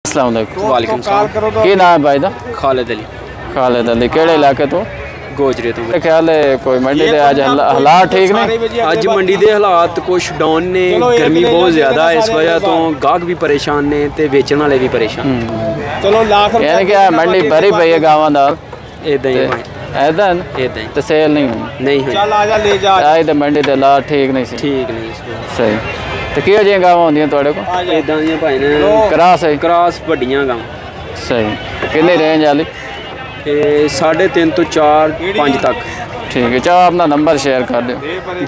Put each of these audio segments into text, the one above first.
अस्सलाम वालेकुम। वालेकुम सलाम। की नाम है भाई दा? खालिद अली। खालिद अली केड़े इलाके तो? गोजरे तो। मेरे ख्याल है कोई मंडी दे आज हालात ठीक नहीं। अज मंडी दे हालात कुछ डाउन ने, गर्मी बहुत ज़्यादा है, इस वजह तो गाहक भी परेशान ने ते बेचने वाले भी परेशान। चलो लाख यानी कि मंडी भरी पई है गावां दा इदां ही ऐदा इदां ही ते सेल नहीं हुई नहीं है। चल आजा ले जा आज ते मंडी दे हालात ठीक नहीं सी। ठीक नहीं सही ते किहो जिहियां गावां होंदियां तुहाडे कोल? इदां दियां भाई ने क्रॉस है। क्रॉस वड्डियां गां। सही कितनी रेंज वाली? 3.5 तो 4 5 तक। ठीक है चाह अपना नंबर शेयर कर दो।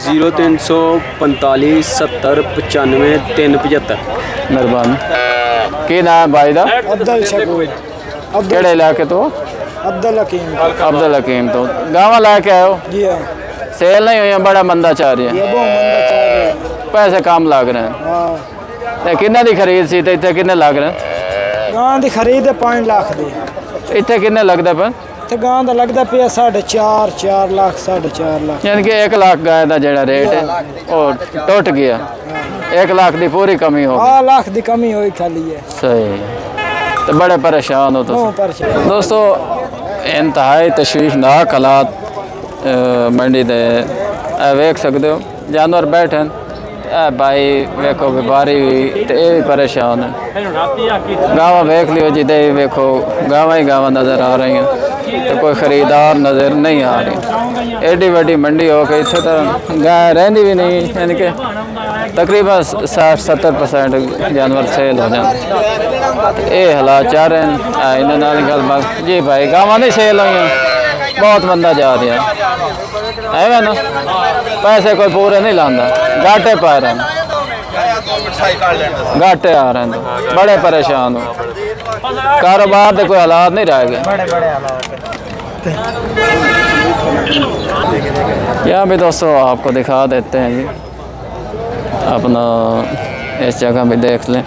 0345 70 95 375। मेहरबानी। की नाम है भाई दा? अब्दुल शकूर। केड़े इलाके तो? अब्दुल हकीम। अब्दुल हकीम तो गाँव लैके आयो? जी हाँ। सेल नहीं हुई, बड़ा मंदा चाह रही है, ये बहुत मंदा चल रहा है। पैसे कम लग रहे हैं। हाँ। किन्ने दी खरीद सी ते इत्थे किन्ने लग रहे हैं? गां दी खरीद है 5 लाख दी। इत्थे किन्ने लगदा पे? ते गां दा लगदा पिया 4.5 4 लाख 4.5 लाख। यानी कि 1 लाख गाय का जेड़ा रेट है वो टुट गया। 1 लाख की पूरी कमी हो गई। 1 लाख की कमी हुई खाली है। सही तो बड़े परेशान हो तो दोस्तों। इंतहाई तशवीशनाक हालात मंडी दे वेख सकते हो। जानवर बैठे भाई वेखो व्यापारी भी तो ये भी परेशान है। गाँव वेख लियो जी दे वेखो गाँव ही गाँव नज़र आ रही हैं तो कोई ख़रीदार नज़र नहीं आ रही। एडी वड्डी मंडी हो के इत्थे तो गाय रहिंदी भी नहीं, यानी कि तकरीबन 60-70% जानवर सेल हो जाते। ये हालात चाह रहे हैं इन्होंने नाल गलबात जी भाई गाँव नहीं सेल हुई, बहुत मंदा जा रहा है ना, पैसे कोई पूरे नहीं लाता, घाटे पा रहे हैं, घाटे आ रहे हैं, बड़े परेशान हो। कारोबार के कोई हालात नहीं रह गए। यहाँ भी दोस्तों आपको दिखा देते हैं जी, अपना इस जगह भी देख लें,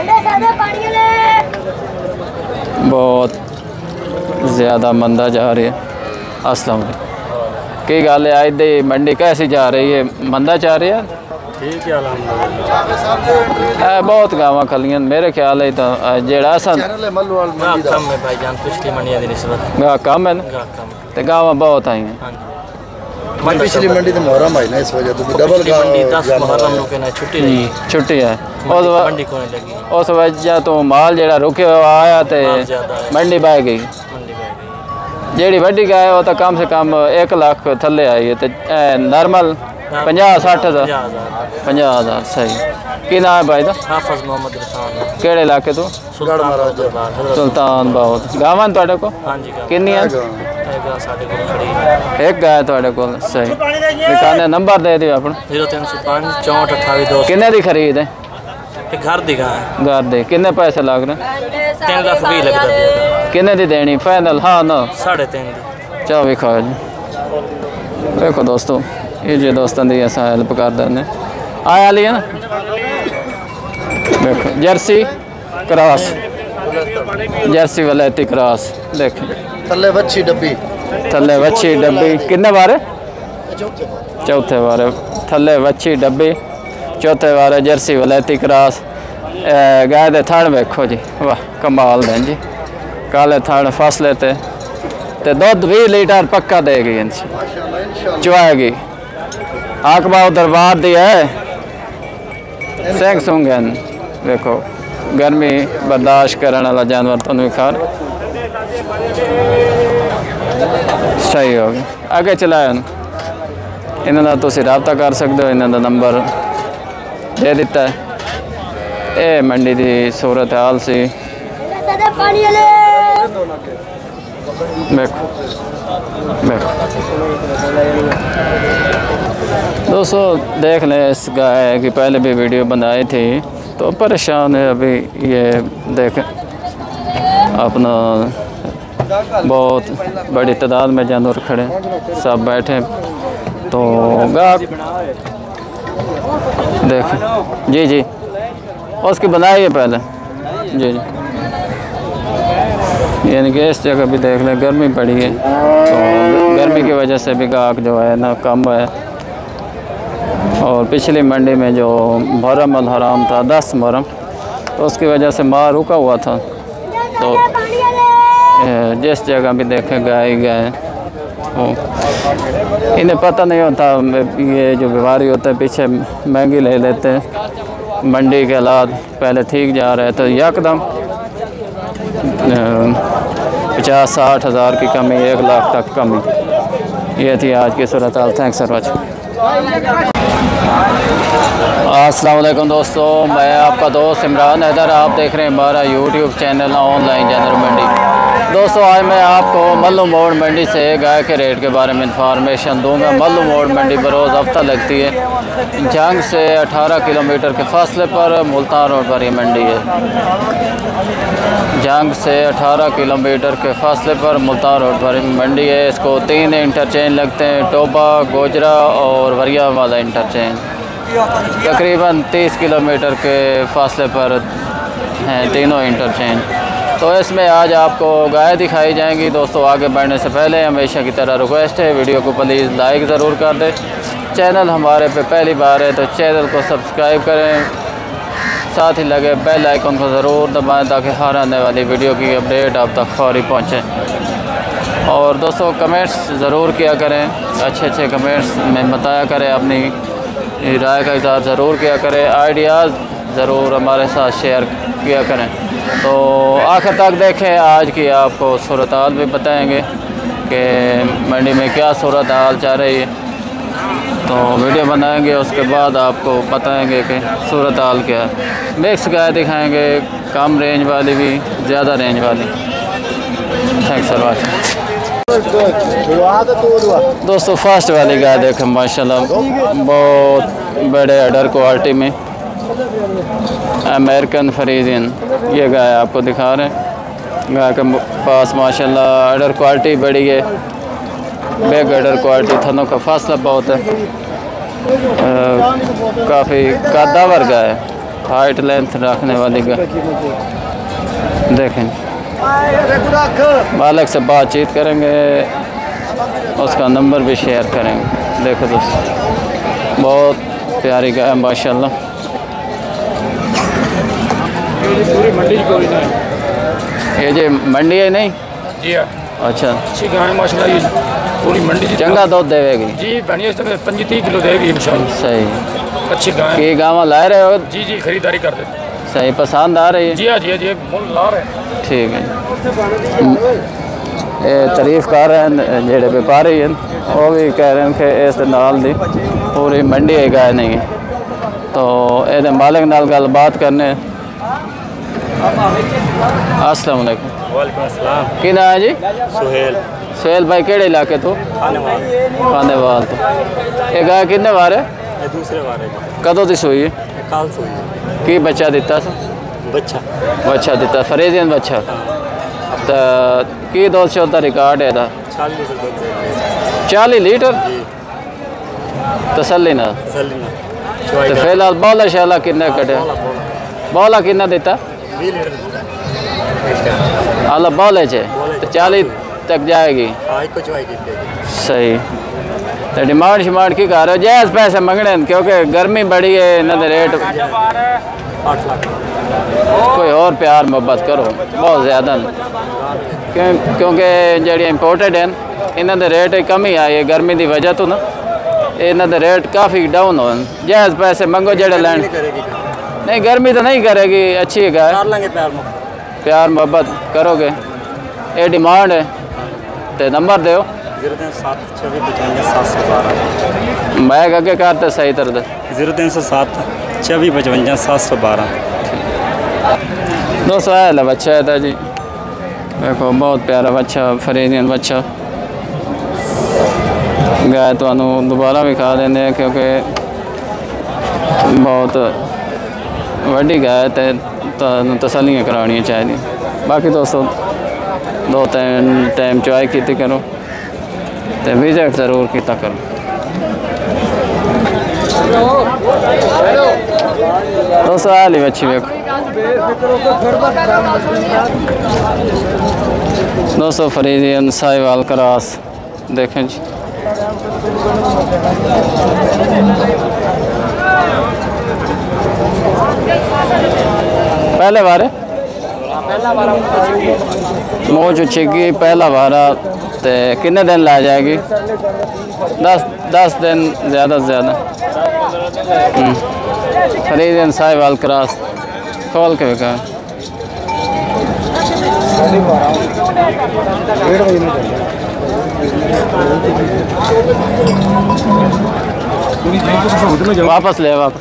बहुत ज़्यादा मंदा जा रही है। अस्सलाम वालेकुम। की गल है आज दी मंडी कैसी जा रही है? मंदा जा रही है? ठीक है अल्हम्दुलिल्लाह। बहुत गावां खलियां मेरे ख्याल है तो जेड़ा सन कम है भाईजान, पिछली मंडियां दी निस्बत गा कम है ना ते गावां बहुत आई हैं। पिछली मंडी तो मुहर्रम आई ना, इस वजह तो डबल का मंडी 10 मुहर्रम को ना छुट्टी रही, छुट्टी है मंडी को नहीं लगी, उस वजह तो माल जेड़ा रुके आया ते मंडी बह गई। जेड़ी वड्डी गाय वो तो कम से कम 1 लाख थले आई है, तो नॉर्मल 50-60 हज़ार 50,000। सही की नाम है भाई दा? हाफिज मोहम्मद रसान। केड़े इलाके तो? सुल्तान बहुत गावां तुहाडे को? हां जी किन्नियां? एक गाय तुहाडे को। सही दुकाने नंबर दे दियो अपना। 0305 64 28 2। किन्ने दी खरीद है? घर दी गाय। घर दे किन्ने पैसे लग रहे? 3 लाख 20 लगता है। किन्ने दी देनी फाइनल? हाँ ना 3.5 दी। चाह भी खाओ जी। देखो दोस्तों ये जो दोस्तों की अस हेल्प कर दें आया ली है ना। देखो जर्सी क्रॉस, जर्सी वलैती क्रॉस देखें। थल्ले वच्छी डब्बी, थल्ले वच्छी डब्बी किन्ने बारे? चौथे बारे थल्ले वच्छी डब्बी, चौथे बारे जर्सी वलैती क्रॉस। गाय दे थण वेखो जी, वाह कमाल दें जी, काले थण फसले ते दुध 20 लीटर पक्का देगी, चुआएगी। आकबाव दरबार दी है, सेंग सुंगन देखो, गर्मी बर्दाश्त करने वाला जानवर तुम खार सही हो गया। आगे चलाया इन्होंने तुम रबता कर सकते हो, इन्होंने नंबर दे दिता है। ये मंडी की सूरत हाल सी देखो देखो दोस्तों, देख लें इस गाय की पहले भी वीडियो बनाई थी तो परेशान है। अभी ये देखें अपना बहुत बड़ी तादाद में जानवर खड़े सब बैठे, तो गाय देखें जी जी उसकी बनाई है पहले जी जी। यानी कि इस जगह भी देख लें गर्मी पड़ी है, तो गर्मी की वजह से भी गाहक जो है ना कम है। और पिछली मंडी में जो मुहर्रम अल हराम था 10 मुहर्रम, तो उसकी वजह से माल रुका हुआ था, तो जिस जगह भी देखें गाय ही गाय, वो इन्हें पता नहीं होता, ये जो बीमारी होता है पीछे महंगी ले लेते हैं। मंडी के हालात पहले ठीक जा रहे तो यकदम 50-60 हज़ार की कमी, 1 लाख तक कमी। ये थी आज की सूरत हाल। Thanks for watching. अस्सलाम वालेकुम दोस्तों, मैं आपका दोस्त इमरान हैदर, आप देख रहे हैं हमारा यूट्यूब चैनल ऑनलाइन जानवर मंडी। दोस्तों आज मैं आपको मल्लू मोड़ मंडी से गाय के रेट के बारे में इंफॉर्मेशन दूंगा। मल्लू मोड़ मंडी बरोज़ हफ्ता लगती है। जंग से 18 किलोमीटर के फासले पर मुल्तान रोड पर ये मंडी है। जंग से 18 किलोमीटर के फासले पर मुल्तान रोड पर मंडी है। इसको 3 इंटरचेंज लगते हैं, टोबा, गोजरा और वरिया वाला इंटरचेंज। तकरीबन 30 किलोमीटर के फासले पर हैं तीनों इंटरचेंज। तो इसमें आज आपको गाय दिखाई जाएंगी। दोस्तों आगे बढ़ने से पहले हमेशा की तरह रिक्वेस्ट है, वीडियो को प्लीज़ लाइक ज़रूर कर दें। चैनल हमारे पे पहली बार है तो चैनल को सब्सक्राइब करें, साथ ही लगे बेल आइकन को ज़रूर दबाएं ताकि हर आने वाली वीडियो की अपडेट आप तक फौरी पहुँचे। और दोस्तों कमेंट्स ज़रूर किया करें, अच्छे कमेंट्स में बताया करें, अपनी राय का इज़हार ज़रूर किया करें, आइडियाज़ ज़रूर हमारे साथ शेयर किया करें। तो आखिर तक देखें, आज की आपको सूरत हाल भी बताएंगे कि मंडी में क्या सूरत हाल चल रही है। तो वीडियो बनाएंगे, उसके बाद आपको बताएंगे कि सूरत हाल क्या है। मिक्स गाय दिखाएंगे, कम रेंज वाली भी, ज़्यादा रेंज वाली। Thanks for watching. दोस्तों फर्स्ट वाली गाय देखें, माशाल्लाह बहुत बड़े अडर क्वालिटी में अमेरिकन फ्रीजियन ये गाय आपको दिखा रहे हैं। गाय के पास माशाल्लाह अडर क्वालिटी बड़ी है, बेग अडर क्वालिटी, थनों का फासला बहुत है, काफ़ी कद्दावर गाय है, हाइट लेंथ रखने वाली गाय। देखें मालिक से बातचीत करेंगे, उसका नंबर भी शेयर करेंगे। देखो दोस्तों बहुत प्यारी गाय माशाल्लाह। ये जो मंडी है नहीं जी हाँ, अच्छा अच्छी गाय माशाल्लाह, ये पूरी मंडी चंगा दूध देवेगी जी, बढ़िया 25-30 किलो देगी इंशाल्लाह। सही अच्छी गाय कि गाँव ला रहे हो? जी खरीदारी कर दे। सही पसंद आ रही है? जी हाँ जी मोल ला रहे हैं। ठीक है। ये तारीफ कर रहे हैं जेड़े व्यापारी हैं, वो भी कह रहे हैं कि इस नाल दी पूरी मंडी है गाय नहीं है। तो ये मालिक नाल गलबात करने। अस्सलाम वालेकुम। वालेकुम अस्सलाम। की नाम है जी? सुहेल। सुहेल भाई केड़े इलाके तो? खानेवाल तो। ये गाय कितने बार है? दूसरे बार है। कदों की सूई है? कल सूई। की बच्चा दिता सा? बच्चा दिता फ्रीजियन बच्चा। तो की दूध शोध का रिकॉर्ड है? 40 लीटर तसल्ली ना। तो फिलहाल बौला शाला किन्ने कटे? बौला किन्ना दिता? 20 लीटर आला बौले चे तो 40 तक जाएगी। सही। तो डिमांड शिमांड की कर रहे हो? जायज़ पैसे मंगने क्योंकि गर्मी बड़ी है, इन्होंने रेट 8 लाख। कोई और प्यार मोहब्बत करो, बहुत ज़्यादा क्योंकि जड़ी इंपोर्टेड हैं इन्हों के रेट कम ही आए गर्मी की वजह तो ना, इन्हों के रेट काफ़ी डाउन हो। जायज़ पैसे मंगो जड़े लैंड। नहीं गर्मी तो नहीं करेगी, अच्छी है, प्यार मोहब्बत करोगे। ये डिमांड है तो नंबर दो। 037 मैं आगे करते सही तरह 037 54 712। दोस्तों है बच्चा है जी, देखो बहुत प्यारा बच्चा, फ्रीजियन बच्चा। गाय तो दोबारा भी खा देने क्योंकि बहुत वड्डी गाय तो तसलियाँ करानियाँ चाहिए। बाकी दोस्तों 2-3 टाइम चॉय की करो तो विजिट ज़रूर किया करो। दोस्तों हाली अच्छी देखो दोस्तों, फ्रीजियन साहिवाल क्रॉस देखें जी। पहले बार है मूँह चुछेगी पहला बारा तो कितने दिन ला जाएगी? 10 दिन ज़्यादा से ज़्यादा। फरीदियन साहिवाल क्रॉस खोल के बिका। वापस ले वापस।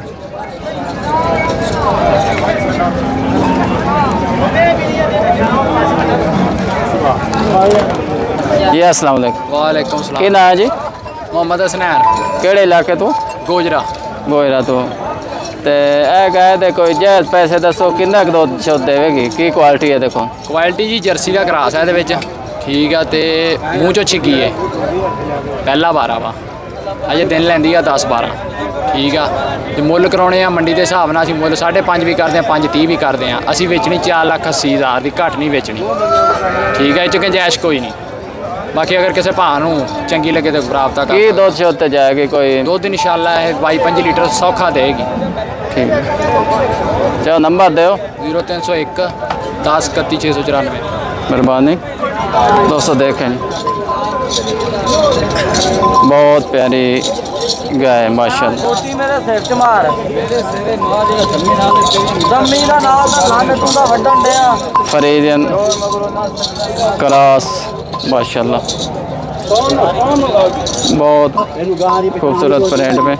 जी अस्सलाम वालेकुम। वालेकुम सलाम। की ना है जी? मोहम्मद हसनैन। केड़े इलाके तो? गोजरा। गोजरा तो ते ए गए दे कोई जायज़ पैसे दसो किन्ना क दुध शुद्ध देवेगी? की क्वालिटी है देखो? क्वालिटी जी जर्सी का क्रास है ਇਹਦੇ ठीक है तो मूँह चो छिकी है पहला 12 वा अजे दिन लैंदी है 10-12 ठीक है। तो मुੱਲ कराने आ मंडी के हिसाब ਨਾਲ ਅਸੀਂ ਮੁੱਲ 5.5 भी करते हैं 5.30 भी करते हैं। ਅਸੀਂ ਵੇਚਣੀ 4,80,000 ਦੀ ਘੱਟ नहीं बेचनी ठीक है। ਇਹ 'ਚ ਗੁੰਜਾਇਸ਼ कोई नहीं। बाकी अगर किसी भाव ਨੂੰ चंगी लगे तो बराबर की दुध शुद्ध जाएगी कोई? दुध इंशाल्लाह 22-25 लीटर सौखा देगी। ठीक है चलो नंबर दो। 0301 10 31 694। मेहरबानी। दोस्तों देखें बहुत प्यारी गाय माशाल्लाह। फरीदियन क्रॉस माशाल्लाह बहुत खूबसूरत प्रिंट में।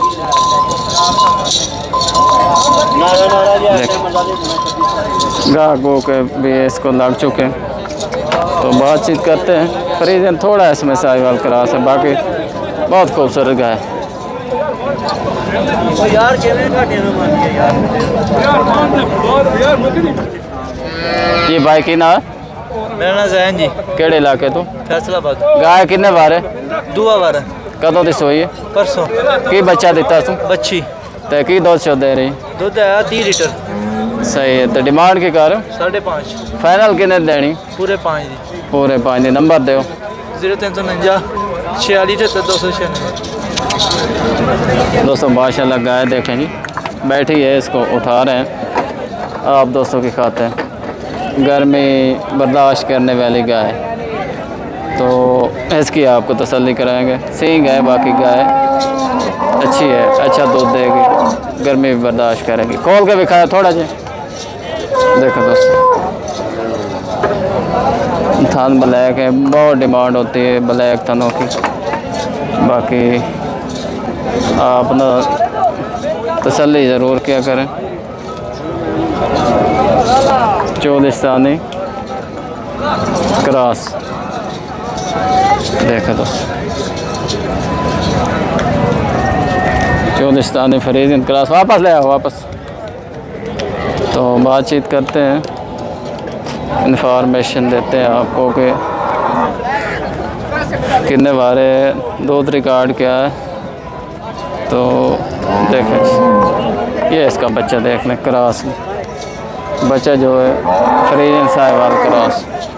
गाहकों के भी इसको लग चुके हैं तो बातचीत करते हैं। फरीदियन थोड़ा इसमें साहिवाल क्रॉस है, बाकी बहुत खूबसूरत गाय है। ये भाई की ना? मेरा नाम जैन जी। केड़े इलाके तो? फैसलाबाद। गाय किन्ने बार है? दूआ बार। कदों दी सोई है? परसों। की बच्चा दिता तू? बच्ची। ते की दुध शुद्ध दे रही? दुध है 30 लीटर। सही है। तो डिमांड की कर? 5.5। फाइनल किन्ने देनी? पूरे 5 दी। पूरे 5 दी। नंबर दो। 0349 46 296। दोस्तों माशाल्लाह गाय देखें जी बैठी है, इसको उठा रहे हैं आप दोस्तों की खाते हैं। गर्मी बर्दाश्त करने वाली गाय तो इसकी आपको तसल्ली कराएंगे। सींग है, बाकी गाय अच्छी है, अच्छा दूध देगी, गर्मी भी बर्दाश्त करेगी। खोल के दिखाया थोड़ा जी। देखो दोस्तों थान ब्लैक है, बहुत डिमांड होती है ब्लैक थानों की। बाकी आप ना तसल्ली ज़रूर क्या करें। चौलिस्तानी क्रॉस देखो दोस्तों, चौलिस्तानी फरीदियन क्रॉस। वापस ले आओ वापस। तो बातचीत करते हैं, इन्फॉर्मेशन देते हैं आपको कि कितने बारे दूध रिकॉर्ड क्या है। तो देखें ये इसका बच्चा देख लें क्रॉस में। बच्चा जो है फरीदियन साहिवाल क्रॉस।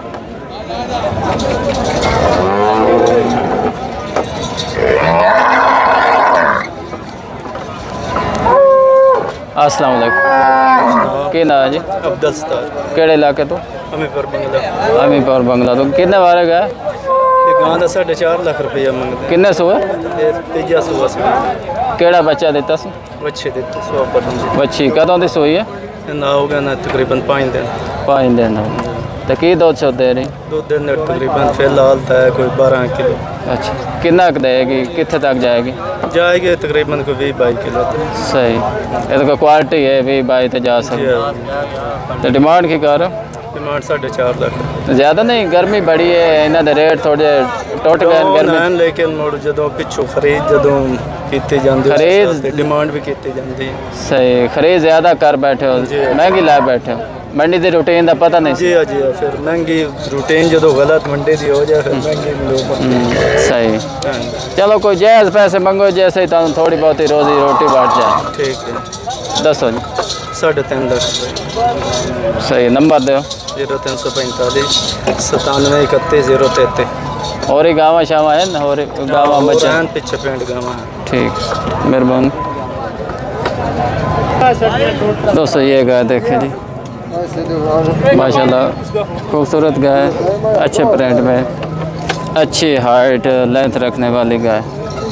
अस्सलाम वालेकुम। की ना जी? अब्दुल सत्तार। केड़े इलाके तो? अमीपुर बंगला। अमीपुर बंगला तो कितने बारे गए? गां का 4.5 लाख रुपया मंगते। किन्ने सुए? तेजा सुआ से केड़ा बच्चा देता सी? बच्चे देते सुआ पटन। बच्ची कदों दी सोई है? ना हो गया ना तकरीबन 5 दिन। 5 दिन हो गए। तो की दूध शुद्ध दे रही? 2 दिन तकरीबन फिलहाल है कोई 12 किलो। अच्छा कितना देगी, कितने तक जाएगी? जाएगी तकरीबन कोई 20-22 किलो। सही, ये तो कोई क्वालिटी है, 20-22 तो जा सकती। तो डिमांड की कर? डिमांड 4.5 लाख। ज़्यादा नहीं, गर्मी बड़ी है, इन्हों के रेट थोड़े टुट गए गर्मी। लेकिन मुड़ जो पिछों खरीद जो की जाती खरीद डिमांड भी की जाती है। सही, खरीद ज़्यादा कर बैठे हो, महंगी ला बैठे हो। मंडी की रूटीन का पता नहीं। जी हाँ जी हाँ, फिर महंगी रूटीन जो गलत मंडी की हो जाए फिर महंगी मिलो। सही, चलो कोई जायज़ पैसे मंगो जैसे ही तुम थोड़ी बहुत ही रोजी रोटी बढ़ जाए। ठीक है दसो जी। 3.5 लाख। सही, नंबर दो। 0345 97 31 033। और ही गाँव शावा है ना? और गाँव बच्चा पीछे पेंट गाँव है। ठीक, मेहरबानी। दोस्तों ये गाय देखे जी माशाल्लाह खूबसूरत गाय, अच्छे प्रिंट में, अच्छी हाइट लेंथ रखने वाली गाय।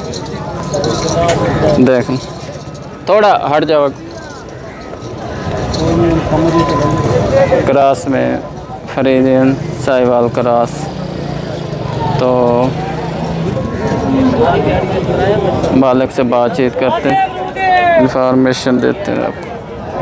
देख थोड़ा हट जाओ। क्रॉस में फ्रीजियन साहिवाल क्रॉस। तो मालिक से बातचीत करते हैं, इंफॉर्मेशन देते हैं आपको।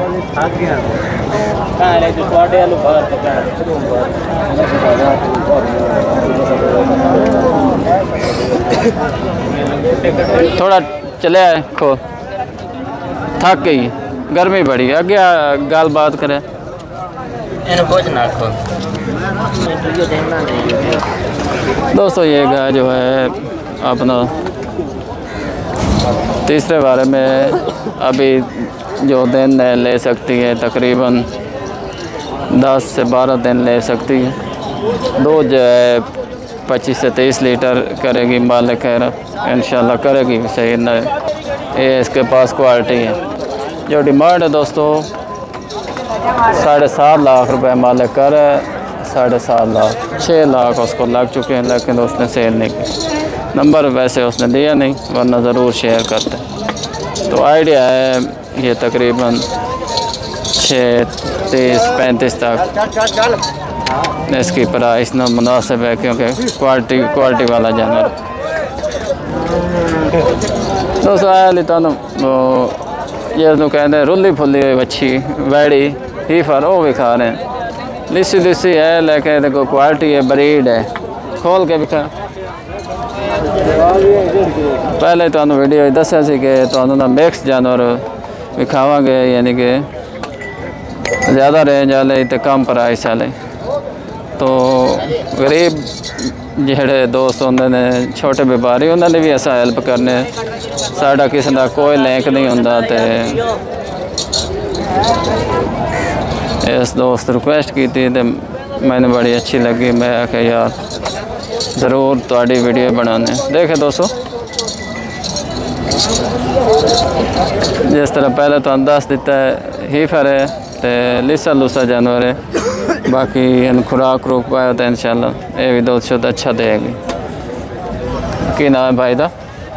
थोड़ा चले आए खो, थक गई, गर्मी बड़ी, आगे गाल बात करें। दोस्तों ये गाय जो है अपना तीसरे बारे में अभी जो दिन ले सकती है, तकरीबन 10 से 12 दिन ले सकती है। दूध जो है 25 से 30 लीटर करेगी, मालिक कह रहा इंशाल्लाह करेगी सही न। ये इसके पास क्वालिटी है। जो डिमांड है दोस्तों 7.5 लाख रुपए मालिक कर रहा है, 7.5 लाख, 6 लाख उसको लग चुके हैं, लेकिन उसने सेल नहीं की। नंबर वैसे उसने दिया नहीं, वरना ज़रूर शेयर करते। तो आइडिया है ये तकरीबन 6-30-35 तक इसकी प्राइस ना मुनासिब है, क्योंकि क्वालिटी वाला जानवर। दोस्तों आया तुम ये कहते रुली फुली हुई बच्ची वैड़ी ही फर वो भी खा रहे हैं। लिसी है, लेकिन देखो क्वालिटी है, ब्रीड है। खोल के दिखा। पहले तो वीडियो दसा सी कि तो मिक्स जानवर विखावे, यानी कि ज़्यादा रेंज वाले तो कम प्राइस वाले। तो गरीब ਜਿਹੜੇ दोस्त होंगे ने, छोटे व्यापारी, उन्होंने भी असा हेल्प करने। साडा किसी का कोई लिंक नहीं होंदा। ते इस दोस्त रिक्वेस्ट की थी तो मैंने बड़ी अच्छी लगी। मैं आख्या यार ज़रूर थोड़ी वीडियो बनाने। देखे दोस्तों जिस तरह पहले तो दस दिता है ही फर है, तो लिसा लूसा जानवर है। बाकी खुराक खुरूक पाया तो इंशाल्लाह ये भी दूध शुद्ध अच्छा देगी। की नाम है भाई दा?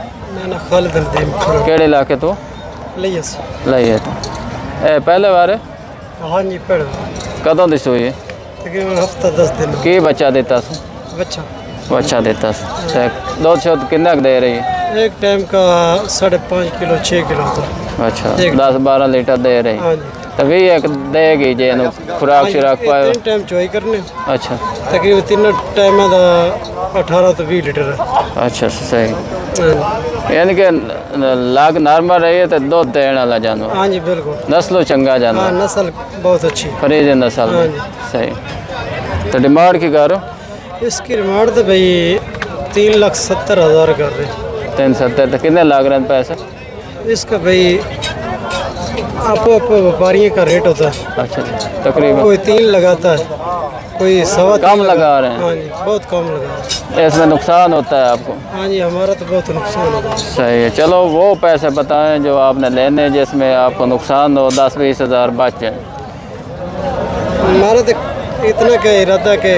केड़े इलाके तो लइए तो ए पहले बार? हाँ जी पहले। कदों दी सूई है? तकरीबन हफ्ता 10 दिन। की बच्चा देता सी? बच्चा देता सी। दूध शुद्ध कितना दे रही है? एक टाइम का 5.5 किलो 6 किलो था। अच्छा 10-12 लीटर दे रही। हाँ जी। तो भी एक देगी जे खुराक शुराक पाए? 3 टाइम चोई करने। अच्छा तकरीबन 3 टाइम का 18 तो 20 लीटर है। अच्छा सही, यानी कि लाग नॉर्मल रही है तो दूध देने वाला जानवर। हाँ जी बिल्कुल। नस्लो चंगा जानवर। हाँ नस्ल बहुत अच्छी। फ्रीजियन नस्ल। हाँ जी सही। तो डिमांड की करो? इसकी डिमांड तो भाई 3,70,000 कर रहे। 370 तो कितने लाग रहे हैं पैसे इसका? भाई आपो व्यापारियों का रेट होता है। अच्छा तकरीबन कोई 3 लगाता है, कोई 1.25 कम लगा रहे हैं। हाँ जी बहुत कम लगा। इसमें नुकसान होता है आपको? हाँ जी हमारा तो बहुत नुकसान होता है। सही है। चलो वो पैसे बताएं जो आपने लेने, जिसमें आपको नुकसान हो, 10-20 हज़ार बच जाए। हमारा तो इतना का इरादा कि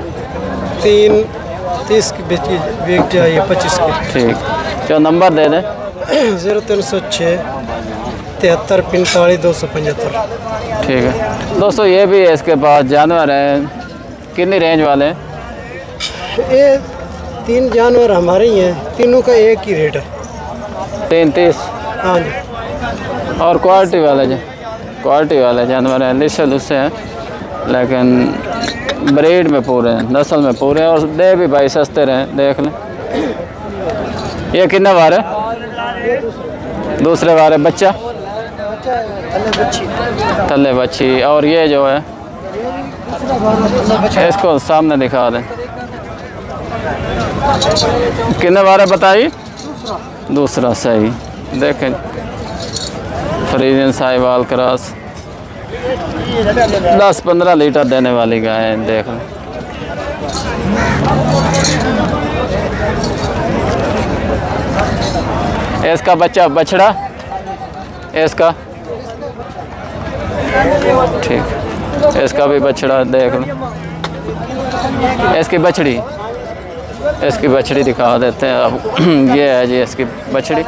30 की बिक जाए, 25 की। ठीक, जो नंबर दे दें। 0306 73 45 275। ठीक है दोस्तों, ये भी है इसके पास जानवर हैं। कितनी रेंज वाले हैं? ये 3 जानवर हमारे ही हैं, तीनों का एक ही रेट है। 33। हाँ जी। और क्वालिटी वाले जानवर हैं, लिस्से लुस्से हैं, लेकिन ब्रीड में पूरे हैं, नस्ल में पूरे हैं। और दे भी भाई सस्ते रहें। देख लें ये कितना बार है? दूसरे बार है। बच्चा थल्ले बच्ची। और ये जो है इसको सामने दिखा दें। कितने बार है बताइए? दूसरा। सही। देखें फ्रीजियन साहिवाल क्रॉस 10-15 लीटर देने वाली गाय है। देख लें इसका बच्चा बछड़ा इसका। ठीक। इसका भी बछड़ा देख लो, इसकी बछड़ी दिखा देते हैं अब। ये है जी इसकी बछड़ी,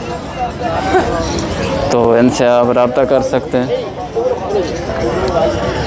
तो इनसे आप रब्ता कर सकते हैं।